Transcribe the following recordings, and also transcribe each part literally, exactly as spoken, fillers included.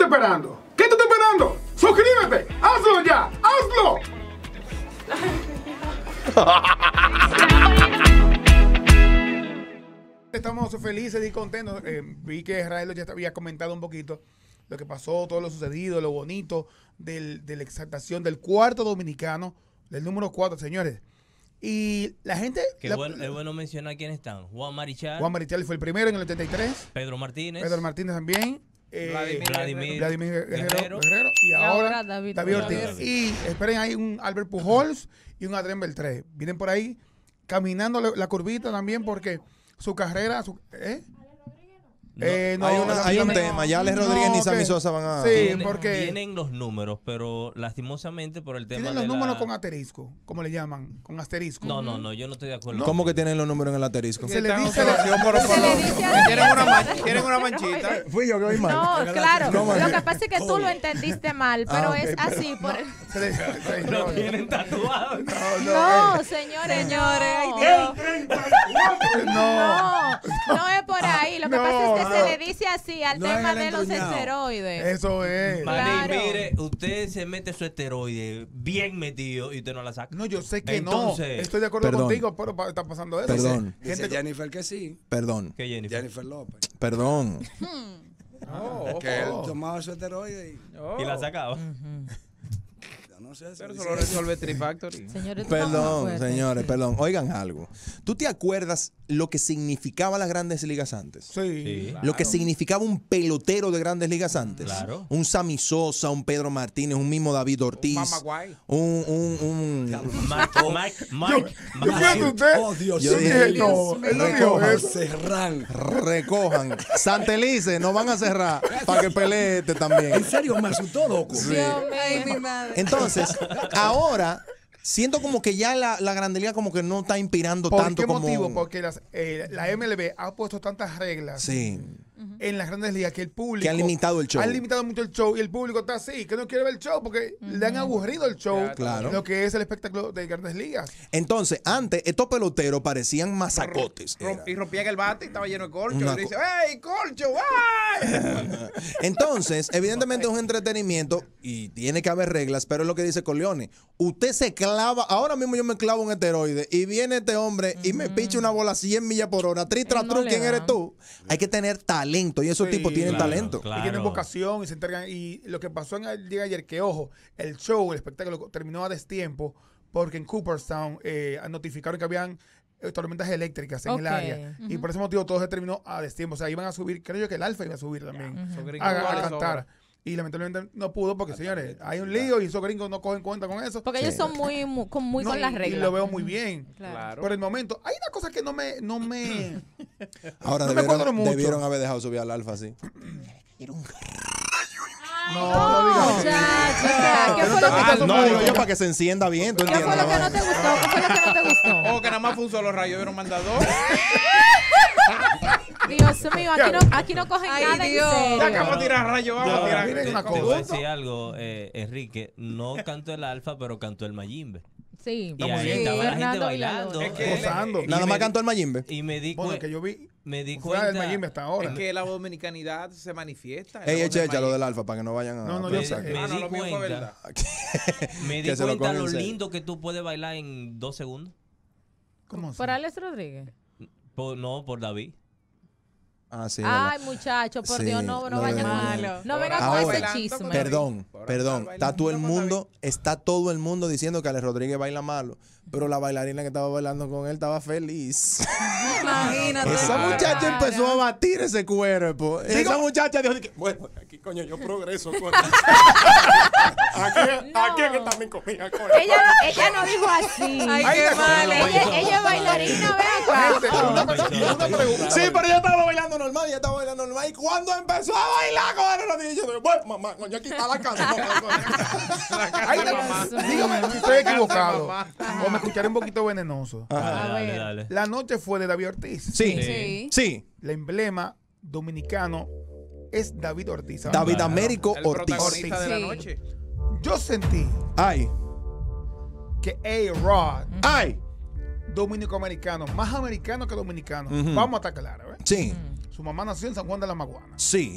estás esperando? ¿Qué tú estás esperando? ¡Suscríbete! ¡Hazlo ya! ¡Hazlo! Estamos felices y contentos. Eh, vi que Israel ya había comentado un poquito lo que pasó, todo lo sucedido, lo bonito del, de la exaltación del cuarto dominicano, del número cuatro, señores. Y la gente... Que la, bueno, es bueno mencionar quiénes están. Juan Marichal. Juan Marichal fue el primero en el ochenta y tres. Pedro Martínez. Pedro Martínez también. Eh, Vladimir, Vladimir, Vladimir Guerrero, Guerrero. Guerrero. Y, y ahora, ahora David, David Ortiz. David. Y esperen, hay un Albert Pujols y un Adrián Beltré. Vienen por ahí caminando la, la curvita también porque su carrera... Su, ¿eh? No, eh, no, hay, una, hay un no, tema, ya Alex Rodríguez no, ni Sammy que, Sosa van a... Sí, tienen, porque... Tienen los números, pero lastimosamente por el tema Tienen los de números la... con asterisco, como le llaman, con asterisco. No, no, no, yo no estoy de acuerdo. ¿Cómo que tienen los números en el asterisco? Se le dice... Tienen una, man, tienen una manchita. Fui yo que oí mal. No, claro. ¿Cómo? Lo que pasa es que tú lo entendiste mal, pero Ah, es okay, pero así. Por... Se le, se, Lo no, tienen tatuado. no, No, no, señores, Señores, no. ay, no. No, no es por ahí. Lo que No, pasa es que no. se le dice así al No tema es el de los entruñado. esteroides. Eso es. Maní, Claro. mire, usted se mete su esteroide bien metido y usted no la saca. No, yo sé que Entonces, no. Estoy de acuerdo perdón. contigo, pero pa- está pasando eso. Perdón. Sí. Dice Gente, Jennifer que sí. Perdón, ¿Qué, Jennifer? Jennifer López. perdón. Oh, Que él oh. tomaba su esteroide y oh. Y la sacaba. yo no sé. Pero si eso lo resuelve Trifactory. Señores, tú estás muy Perdón, fuerte. señores, perdón. Oigan algo. ¿Tú te acuerdas lo que significaba las grandes ligas antes? sí. Sí. Lo que significaba un pelotero de grandes ligas antes. Claro. Un Sammy Sosa, un Pedro Martínez, un mismo David Ortiz. Mama guay. Un, un, un... Mike, Mike, Mike. Yo fíjate usted. Oh, Dios Yo Yo dije, dije, no, él no dijo recojan, eso. Serrán. recojan. Santelice, no van a cerrar para que pelee este En también. serio, me asustó, loco. Sí. Dios mío, mi madre. Entonces, ahora siento como que ya la, la Grande Liga como que no está inspirando ¿Por tanto qué como... motivo? Porque las, eh, la M L B ha puesto tantas reglas Sí. en las grandes ligas que el público... Que han limitado el show. Han limitado mucho el show y el público está así, que no quiere ver el show porque le han aburrido el show. Claro. Lo que es el espectáculo de grandes ligas. Entonces, antes estos peloteros parecían mazacotes. Rom- era. Y rompían el bate y estaba lleno de corcho. Una Y dice, co- ¡ey, corcho! ¡Ay! Entonces, evidentemente es un entretenimiento y tiene que haber reglas, pero es lo que dice Corleone. Usted se clava, ahora mismo yo me clavo un esteroide y viene este hombre y me picha una bola a cien millas por hora. Tri, tra, Él no tru, le ¿quién da. eres tú? Hay que tener talento y esos Sí, tipos tienen claro, talento. claro. Y tienen vocación y se entregan. Y lo que pasó en el día de ayer, que ojo, el show, el espectáculo terminó a destiempo porque en Cooperstown eh, notificaron que habían eh, tormentas eléctricas en Ok, el área. Y ujú. por ese motivo todo se terminó a destiempo. O sea, iban a subir, creo yo que el Alfa iba a subir también. Esos a, gringos a les sobra. cantar. Y lamentablemente no pudo porque, señores, hay un lío y esos gringos no cogen cuenta con eso. Porque ellos son muy, muy, con, muy No, con las y- reglas. Y lo veo muy bien. Claro. Por el momento, hay una cosa que no me... No me Ahora No me cuadro debieron, mucho. debieron haber dejado subir al Alfa así. no, no digas No, así. chacho, o sea, ¿qué fue lo Ah, que, no, digo yo para que se encienda bien. ¿tú ¿qué fue entiendes? lo que no te gustó? ¿Qué fue lo que no te gustó? Oh, que nada más fue un solo rayo, vieron mandador. Dios mío, aquí no, aquí no cogen Ay, nada en Dios. Ya serio. acabamos de tirar rayo, vamos a tirar. miren una Te voy a cosa. decir algo, eh, Enrique. No cantó el alfa, pero cantó el Mayimbe. Sí. Y ahí bien. estaba la gente Fernando bailando. Villalobos. Es que- Gozando. Y Nada me más di- cantó el Mayimbe. Y me di, Bueno, cuen- que yo vi me di fuera del cuenta. Miami hasta ahora. Es que la dominicanidad se manifiesta. en la Ey, voz del echa lo maíz. del Alfa para que no vayan a... No, no, me, yo sé. me Ah, no, di lo mío fue cuenta, verdad. me di Que se lo cuenta cogen lo, en serio. lindo que tú puedes bailar en dos segundos. ¿Cómo así? ¿Por Alex Rodríguez? Por- no, por David. Ah, sí. Ay, verdad. muchachos, por Sí, Dios, no, no lo vayan de- con No vengan Ahora, con ese bailando chisme. con Perdón, Por ahora perdón. está Está todo el bailando con mundo, está todo el mundo diciendo que Alex Rodríguez baila malo, pero la bailarina que estaba bailando con él estaba feliz. Imagínate. Esa Claro. muchacha empezó a batir ese cuerpo. Esa muchacha dijo que, bueno, aquí coño yo progreso. Coño. aquí, No. aquí es que está mi comida, coño. Ella, ella no dijo así. Ay, Ay, qué la- mal. ella, ella es bailarina, ve Gente, acá. una, pre- una pregunta. Sí, pero yo estaba bailando normal, ya estaba bailando normal. Y cuando empezó a bailar con Alex Rodríguez, yo dije, bueno, mamá, coño, aquí está la casa. No, no, no. Ay, de la- mamá. dígame si estoy equivocado. mamá. O me escucharé un poquito venenoso. Dale, A dale, ver. dale. La noche fue de David Ortiz. Sí, Sí. sí. El emblema dominicano es David Ortiz. ¿sabes? David Claro. Américo El Ortiz. protagonista de la Sí. noche. Yo sentí Ay, que A-Rod, ay. dominico-americano, más americano que dominicano. Ujú. Vamos a estar claros, ¿eh? Sí, Su mamá nació en San Juan de la Maguana. sí.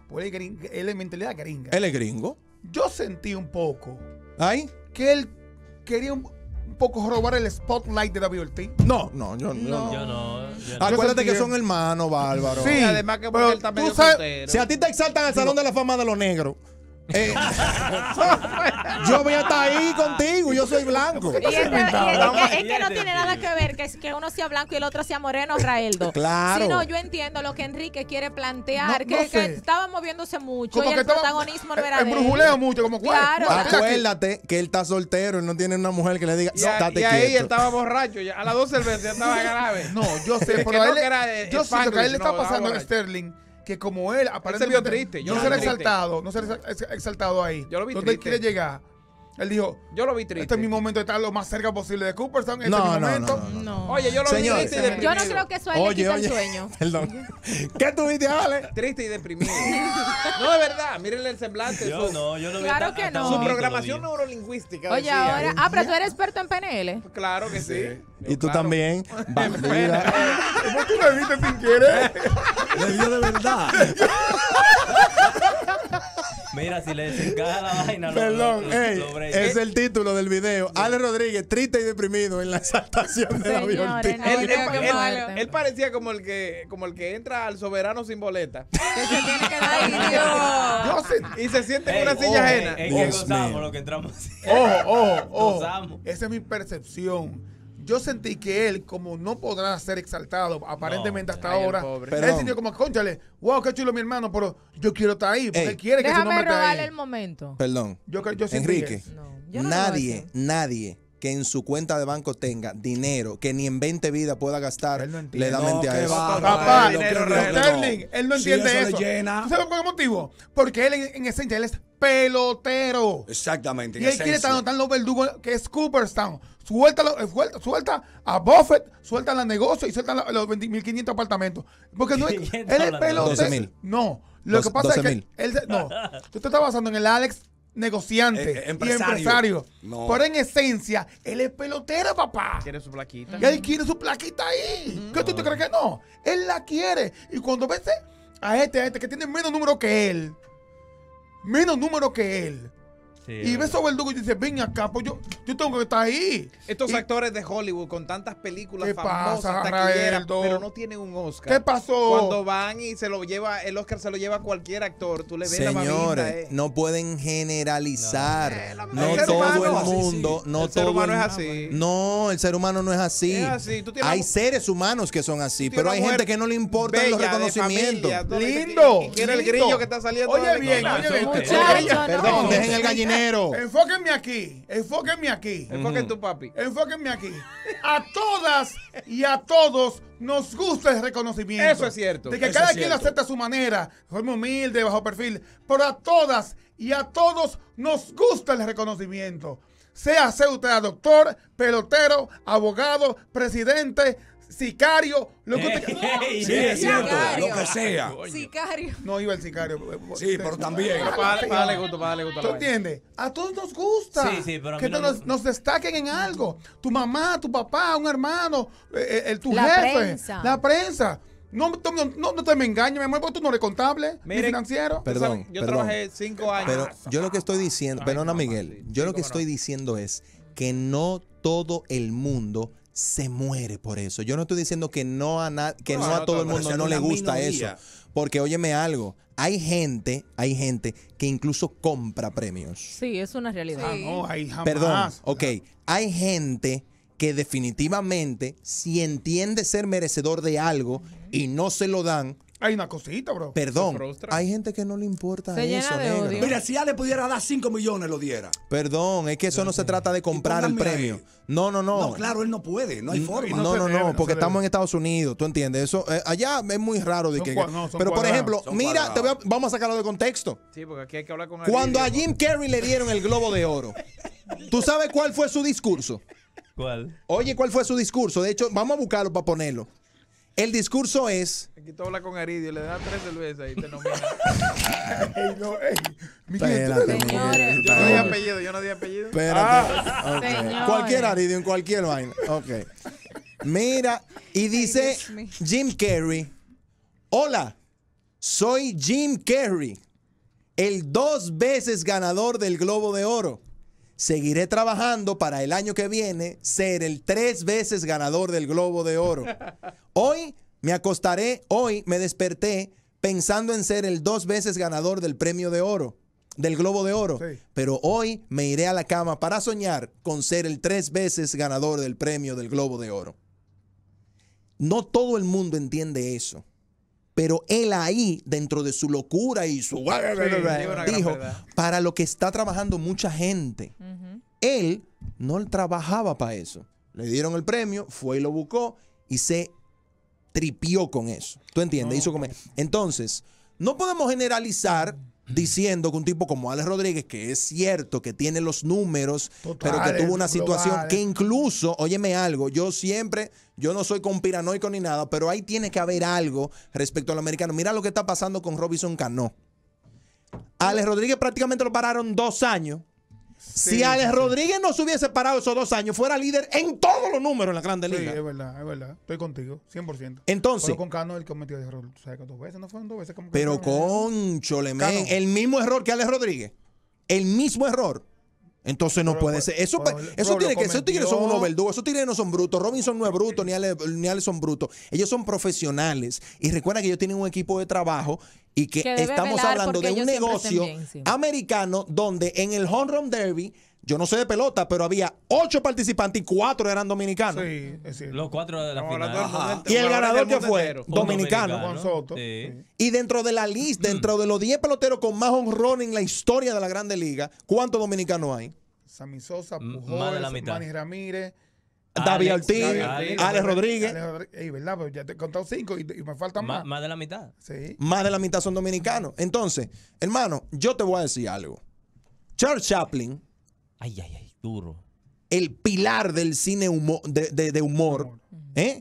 Porque él, es gring- él es mentalidad gringa. Él es gringo. Yo sentí un poco ¿Ay? que él quería un, un poco robar el spotlight de W L T. No, no, yo no. Yo no. Yo no. Acuérdate sentí que que- son hermanos, Bárbaro. Sí, Y además que porque pero él está tú medio sabes- soltero. Si a ti te exaltan al Salón de la Fama de los Negros, eh, yo voy a estar ahí contigo, yo soy blanco. Y es, que, y es que- es que no Fíjate, tiene nada que ver que, es que uno sea blanco y el otro sea moreno, Raeldo. Claro. Si no, yo entiendo lo que Enrique quiere plantear, No- que, no que sé. estaba moviéndose mucho Como y que el estaba- protagonismo no era de él. embrujuleo mucho, como ¿cuál? Claro. ¿Cuál? Estoy aquí. Acuérdate que él está soltero y no tiene una mujer que le diga, Y, a- estate y ahí quieto. estaba borracho. Ya, a las dos cervezas ya estaba grave. No, yo sé, Que pero no, a él, que era de- yo siento que a él le Spanglish, está no, pasando estaba a Sterling que como él aparentemente vio triste, yo no lo será vi triste. exaltado, no será ex- exaltado ahí. Yo lo vi donde él triste. quiere llegar. Él dijo, Yo lo vi triste. este es mi momento de estar lo más cerca posible de Cooperstown, este No, es mi no, momento. no, no, No. Oye, yo lo Señores. vi triste y deprimido. Yo no creo que eso a él le Oye, quita oye. el sueño. Perdón. ¿Qué tuviste, Ale? Triste y deprimido. No, de verdad. Mírenle el semblante. Yo su, no, yo lo vi Claro hasta- que hasta no. su bonito programación lo vi. neurolingüística. Oye, decía. ahora. Ah, pero tú eres experto en P N L. Claro que sí. Y tú Claro. también, bandida. ¿Cómo tú me viste sin querer? Le dio de verdad. Mira, si le desencaja la vaina, lo- Perdón, lo- lo- ey, lo break. es el título del video. Ale Rodríguez, triste y deprimido en la exaltación de David Señores, Ortiz. no, Él, Ay, él- qué él- fuerte. él parecía como el que como el que entra al soberano sin boleta Que se tiene que dar. Yo sé- y se siente en Ey, una silla ojo, ajena. ey, ey, que Dios gozamos mío. lo que entramos. Ojo, ojo, ojo. Gozamos. Esa es mi percepción. Yo sentí que él, como no podrá ser exaltado, aparentemente hasta ay, el ahora, pobre. él Perdón. sintió como, conchale, wow, qué chulo mi hermano, pero yo quiero estar ahí, porque Ey. él quiere que su Déjame nombre esté robarle ahí. el momento. Perdón. Yo, creo- yo sentí Enrique, eso. No, yo no lo voy a nadie, hacer. nadie que en su cuenta de banco tenga dinero que ni en veinte vidas pueda gastar, Él no entiende. le da No, mente a qué eso. va, Papá, Raelo, qué dinero, rico, Raelo. Sterling, él no Si entiende eso le eso. llena. ¿Tú sabes por qué motivo? Porque él, en, en esencia, él es pelotero. Exactamente. Y en él quiere estar esencia. donde están los verdugos, que es Cooperstown. Suéltalo, eh, suelta, suelta a Buffett, suelta los negocios y suelta la- los veinte mil quinientos apartamentos. Porque no es, él quinientos es hablando. pelotero. doce mil. No, lo Doce- que pasa es doce que mil. él, se- no, tú te estás basando en el Alex negociante Eh, eh, y empresario. empresario. No. Pero en esencia, él es pelotero, papá. Quiere su plaquita. Y él quiere su plaquita ahí. ¿Qué tú te crees que no? Él la quiere. Y cuando ves a este, a este que tiene menos número que él, menos número que él, Sí, y es ves verdad. esos verdugos y dices, ven acá, pues yo, yo tengo que estar ahí. Estos Y- actores de Hollywood con tantas películas ¿Qué famosas, pasa, taquilleras, Raeldo? pero no tienen un Oscar. ¿Qué pasó? Cuando van y se lo lleva, el Oscar se lo lleva a cualquier actor, tú le ves la babita, Señores, eh. no pueden generalizar. Eh, la- No, el ser todo humano, el sí, sí. mundo, no El ser todo humano el- es así. No, el ser humano no es así. Es así, tú tienes Hay una- seres humanos que son así, Tienes pero una hay mujer gente que no le importan los bella, de reconocimientos. familia, todo, y- Lindo. Y, y quiere el lindo. grillo que está saliendo. Oye del- bien, No, oye eso- bien. Muchacho, no. Perdón, dejen el gallinero. Enfóquenme aquí, enfóquenme aquí. Enfoca en tu papi. Enfóquenme aquí. A todas y a todos nos gusta el reconocimiento. Eso es cierto. De que Eso cada es quien lo cierto. acepta a su manera, de forma humilde, bajo perfil. Pero a todas y a todos nos gusta el reconocimiento. Sea sea usted doctor, pelotero, abogado, presidente, sicario, lo que usted Ey, Sí, ey, es cierto. Sicario. Lo que sea. Sicario. No iba el sicario. Sí, pero también. Para darle- para darle gusto, para darle gusto a ¿Tú la vaina. entiendes? A todos nos gusta Sí, sí, pero a que mí no nos, me- nos destaquen en algo. Tu mamá, tu papá, un hermano, eh, eh, tu La jefe, prensa. la prensa. No, tú- no, no, no te me engañes, mi amor, porque tú no eres contable ni Miren, financiero. Perdón, Yo perdón. trabajé cinco años. Pero yo lo que estoy diciendo, Ay, perdona no, Miguel, sí, yo sí, lo que cómo estoy no. diciendo es que no todo el mundo se muere por eso. Yo no estoy diciendo que no a na- que No, no a no todo el todo, mundo pero no es le una gusta minoría. eso. Porque óyeme algo, hay gente, hay gente que incluso compra premios. Sí, es una realidad. Ah, no, ahí jamás. Perdón, ok, hay gente que definitivamente si entiende ser merecedor de algo y no se lo dan, Hay una cosita, bro. perdón, Se frustra. hay gente que no le importa Se llena eso, de negro. odio. Mira, si Ale pudiera dar cinco millones, lo diera. Perdón, es que eso no se trata de comprar el pónganme premio. ahí. No, no, no. No, claro, él no puede. No hay forma. no No, se no, debe, no, no porque se estamos debe. en Estados Unidos, ¿tú entiendes? Eso eh, allá es muy raro de Son que, cua- no, son pero por cuadrados. ejemplo, Son mira, te voy a- cuadrados. vamos a sacarlo de contexto. Sí, porque aquí hay que hablar con Cuando a Ariel. Jim Carrey le dieron el Globo de Oro, ¿tú sabes cuál fue su discurso? ¿Cuál? Oye, ¿cuál fue su discurso? De hecho, vamos a buscarlo para ponerlo. El discurso es, Aquí tú hablas con Aridio, le das tres cervezas y te nominan. Ey, no, ey. Miguel, Espérate, tú- Señores. Yo no di apellido, yo no di apellido. espérate, ok. Señores. Cualquier Aridio en cualquier vaina, ok. Mira, y dice Dios mío. Jim Carrey, hola, Soy Jim Carrey, el dos veces ganador del Globo de Oro. Seguiré trabajando para el año que viene ser el tres veces ganador del Globo de Oro. Hoy me acostaré, hoy me desperté pensando en ser el dos veces ganador del Premio de Oro, del Globo de Oro. Sí. Pero hoy me iré a la cama para soñar con ser el tres veces ganador del Premio del Globo de Oro. No todo el mundo entiende eso. Pero él ahí, dentro de su locura y su... una gran dijo, verdad. para lo que está trabajando mucha gente. Ujú. Él no trabajaba para eso. Le dieron el premio, fue y lo buscó y se tripió con eso. ¿Tú entiendes? No. Hizo comer. Entonces, no podemos generalizar diciendo que un tipo como Alex Rodríguez, que es cierto que tiene los números, pero que Totales, tuvo una situación globales. que incluso, óyeme algo, yo siempre, yo no soy conspiranoico ni nada, pero ahí tiene que haber algo respecto al americano. Mira lo que está pasando con Robinson Cano. Alex Rodríguez prácticamente lo pararon dos años. Sí, si Alex sí, sí. Rodríguez no se hubiese parado esos dos años, fuera líder en todos los números en la Grande Sí, Liga. es verdad, es verdad. Estoy contigo, cien por ciento. Entonces, Pero con Cano el cometió de error. ¿Tú sabes que dos veces? ¿No fueron dos veces? Como que pero Cano- conchole, men, Cano. el mismo error que Alex Rodríguez. El mismo error. Entonces no Pero, puede pues, ser. Eso, pero, eso pero tiene lo que, esos tigres son cometió. unos verdugos. Esos tigres no son brutos. Robinson no es bruto, ni Ale, ni Ale son brutos. Ellos son profesionales. Y recuerda que ellos tienen un equipo de trabajo y que, Que debe estamos velar hablando porque de un ellos siempre estén negocio bien, sí. americano donde en el Home Run Derby, yo no sé de pelota, pero había ocho participantes y cuatro eran dominicanos. Sí, es cierto. Los cuatro de la Estamos final. hablando del mundo Ajá. entero, Y el ahora ganador del que mundo fue entero. Un dominicano. Juan Soto. Sí. Sí. Y dentro de la lista, dentro de los diez peloteros con más honrón en la historia de la Grande Liga, ¿cuántos dominicanos hay? Sammy Sosa, M- Pujols, más de la mitad. Manny Ramírez, David Alex, Ortiz, David Alex, Ortiz. Rodríguez. Alex Rodríguez. Ey, ¿verdad? Pero ya te he contado cinco y, y me faltan Ma- más. más de la mitad. Sí. Más de la mitad son dominicanos. Entonces, hermano, yo te voy a decir algo. Charles Chaplin, Ay, ay, ay, duro. el pilar del cine humo- de, de- de humor, ¿eh?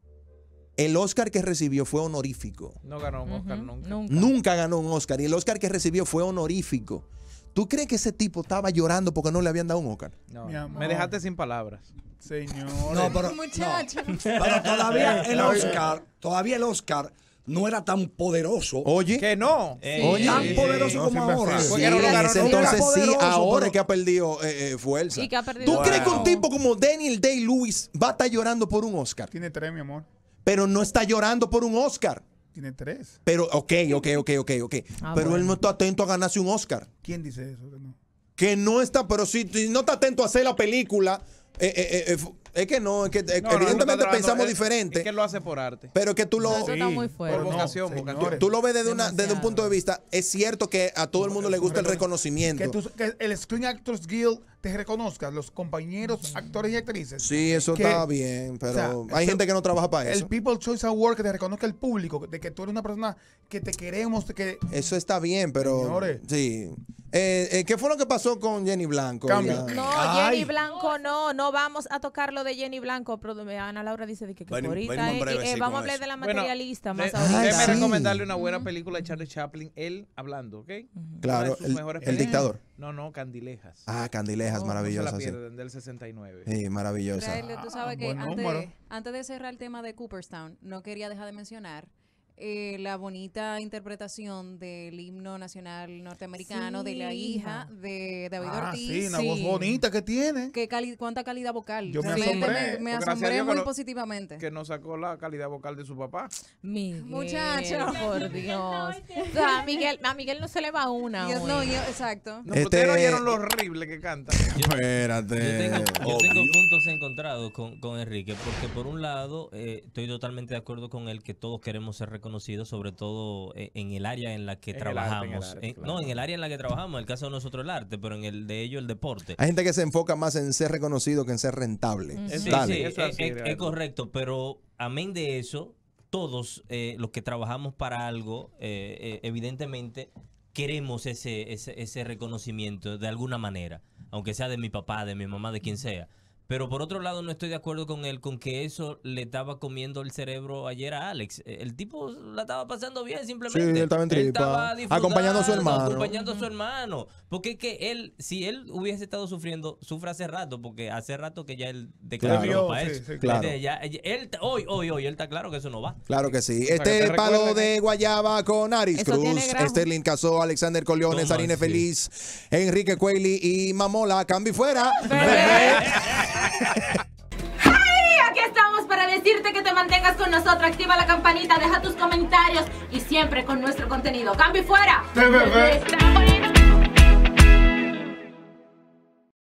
El Oscar que recibió fue honorífico. No ganó un Oscar Ujú, nunca. Nunca. Nunca ganó un Oscar. Y el Oscar que recibió fue honorífico. ¿Tú crees que ese tipo estaba llorando porque no le habían dado un Oscar? No, Mi amor. me dejaste sin palabras. Señor. No, pero, Muchacho. no. Pero todavía el Oscar, todavía el Oscar no era tan poderoso. Oye. Que no. Ey, Oye. tan ey, poderoso no, como siempre ahora. así. Sí, Porque no lo en ganó ese nunca. entonces sí, Poderoso, ahora pero- es que ha perdido eh, eh, fuerza. Y que ha perdido ¿Tú crees que un Wow. tipo como Daniel Day-Lewis va a estar llorando por un Oscar? Tiene tres, mi amor. Pero no está llorando por un Oscar. Tiene tres. Pero, ok, ok, ok, ok, ok. Ah, pero él bueno. no está atento a ganarse un Oscar. ¿Quién dice eso? Que no. Que no está, pero si, si no está atento a hacer la película, eh, eh, eh, eh, es que no, es que eh, No, no, no evidentemente está pensamos trabajando, es- diferente, Es que lo hace por arte. pero que tú lo... No, eso está muy fuerte. pero Por vocación, señores. vocación. Tú lo ves desde, una, desde un Demasiado. punto de vista, es cierto que a todo el mundo le gusta el reconocimiento. Que, tú- que el Screen Actors Guild te reconozca, los compañeros, actores y actrices. Sí, eso que- está bien, pero o sea, hay eso- gente que no trabaja para El eso. People Choice Award que te reconozca el público, de que tú eres una persona que te queremos, de que Eso está bien, pero... Señores. Sí. Eh, eh, ¿Qué fue lo que pasó con Jenny Blanco? Cambio. Ya. No, Ay. Jenny Blanco no, no vamos a tocar lo de Jenny Blanco, pero Ana Laura dice de que, que Venimos- ahorita venimos en eh, breve, eh, sí, vamos a con hablar eso. de la Bueno, materialista más de- ahorita. Ay, déjeme sí. recomendarle una buena película de Charlie Chaplin, él hablando, ¿ok? Claro, Una de sus el, mejores el películas. dictador. No, no, Candilejas. Ah, Candilejas, Oh, No se maravillosa. la sí. pierden, del sesenta y nueve. Sí, maravillosa. Israel, tú sabes que buen antes, número. antes de cerrar el tema de Cooperstown, no quería dejar de mencionar eh, la bonita interpretación del himno nacional norteamericano de la Sí, hija de David ah, Ortiz. sí, una sí. voz bonita que tiene. Qué cali- cuánta calidad vocal. Yo me Realmente asombré. me, me Porque gracias a asombré Dios muy que no- positivamente. Que no sacó la calidad vocal de su papá. Miguel, Muchacho. por Dios. O sea, a Miguel, a Miguel no se le va una. Y es- hoy. no, y- exacto. No, pero Este- Ustedes no oyeron lo horrible que canta. Espérate. Yo tengo, yo Obvio. tengo puntos encontrados con, con Enrique, porque por un lado eh, estoy totalmente de acuerdo con él que todos queremos ser reconocidos, sobre todo eh, en el área en la que En el arte, trabajamos. en el arte, En- claro. No, en el área en la que trabajamos, en el caso de nosotros el arte, pero en el de ellos el deporte. Hay gente que se enfoca más en ser reconocido que en ser rentable. Sí, Dale. sí, Eso es, así, es- real. es correcto, pero amén de eso, todos eh, los que trabajamos para algo, eh, eh, evidentemente queremos ese, ese, ese reconocimiento de alguna manera, aunque sea de mi papá, de mi mamá, de quien sea. Pero por otro lado, no estoy de acuerdo con él, con que eso le estaba comiendo el cerebro ayer a Alex. El tipo la estaba pasando bien, simplemente. Sí, él estaba en tripa, estaba disfrutando, acompañando a su hermano. Acompañando a su hermano. Porque es que él, si él hubiese estado sufriendo, sufre hace rato, porque hace rato que ya él declaró Claro, para sí, eso. sí, claro. Entonces, ya, él, hoy, hoy, hoy, él está claro que eso no va. Claro que sí. sea, Este que te palo recuerden, de guayaba con Aris Eso tiene Cruz, grajo. Sterling Casó, Alexander Coliones, ¿Cómo Sarine así? Feliz, Enrique Cueli y Mamola. Cambio y fuera. Aquí estamos para decirte que te mantengas con nosotros. Activa la campanita, deja tus comentarios y siempre con nuestro contenido. ¡Cambio y fuera! Ve, ve, ve. Estamos